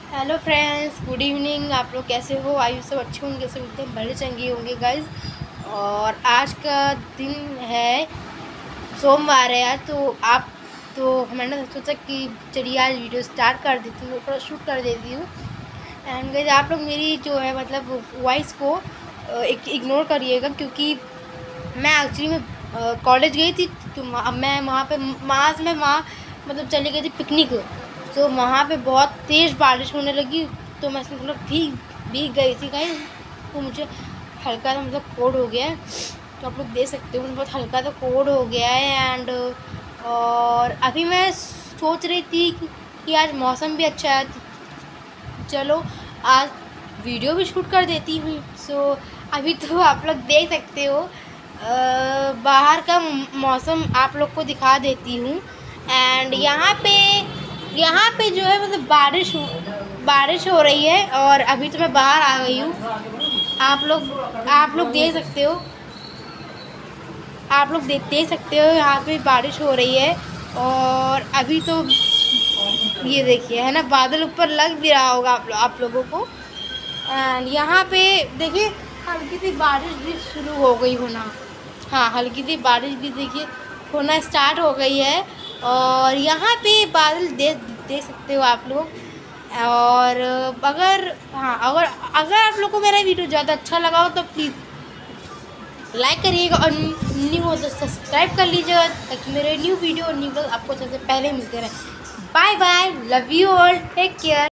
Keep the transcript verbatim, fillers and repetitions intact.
Hello friends, good evening. आप लोग कैसे हो? आयु सब अच्छे होंगे, सब एकदम बड़े चंगे होंगे गाइज। और आज का दिन है, सोमवार है आज। तो आप तो मैंने सोचा कि चलिए आज वीडियो स्टार्ट कर देती हूँ, थोड़ा शूट कर देती हूँ। एंड गाइज आप लोग मेरी जो है मतलब वॉइस को इग्नोर करिएगा, क्योंकि मैं एक्चुअली में कॉलेज गई थी। तो मैं वहाँ पे वहाँ से मैं वहाँ मतलब चली गई थी पिकनिक। तो वहाँ पे बहुत तेज़ बारिश होने लगी, तो मैं मतलब भीग भीग गई थी कहीं। तो मुझे हल्का सा मतलब कोल्ड हो गया है। तो आप लोग देख सकते हो मुझे बहुत हल्का सा कोल्ड हो गया है। एंड और अभी मैं सोच रही थी कि आज मौसम भी अच्छा है, चलो आज वीडियो भी शूट कर देती हूँ। सो अभी तो आप लोग देख सकते हो, आ, बाहर का मौसम आप लोग को दिखा देती हूँ। एंड यहाँ पे यहाँ पे जो है मतलब बारिश बारिश हो रही है, और अभी तो मैं बाहर आ गई हूँ। आप लोग आप लोग देख सकते हो आप लोग देख देख सकते हो यहाँ पे बारिश हो रही है। और अभी तो ये देखिए है ना, बादल ऊपर लग भी रहा होगा आप, लो, आप लोगों को। एंड यहाँ पे देखिए हल्की सी बारिश भी शुरू हो गई होना। हाँ, हल्की सी बारिश भी देखिए होना स्टार्ट हो गई है। और यहाँ पे बादल देख देख सकते हो आप लोग। और अगर हाँ अगर अगर आप लोग को मेरा वीडियो ज़्यादा अच्छा लगा हो तो प्लीज़ लाइक करिएगा, और न्यू हो तो सब्सक्राइब कर लीजिएगा, ताकि मेरे न्यू वीडियो और न्यू ब्लॉग आपको सबसे पहले मिलते रहे। Bye bye, love you all, take care.